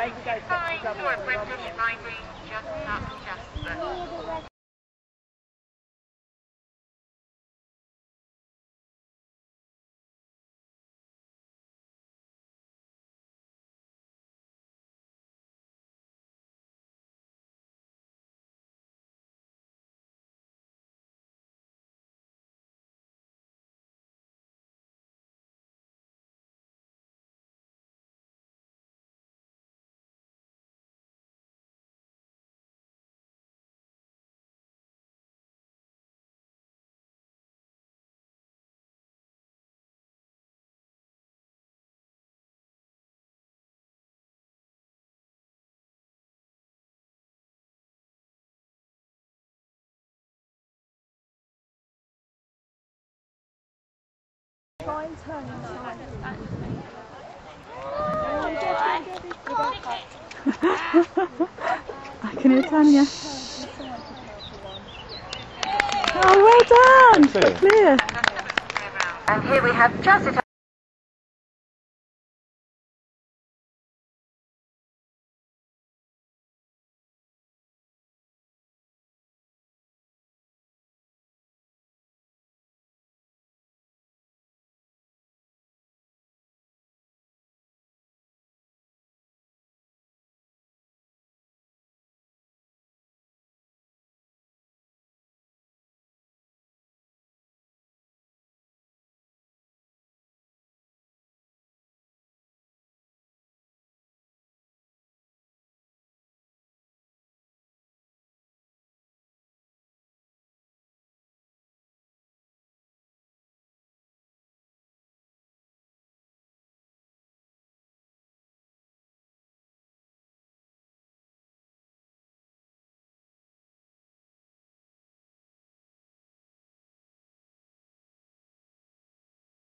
Signs or British writing, just not just the. Try and turn inside. I can hear Tanya. Oh, well done! Clear. And here we have just it.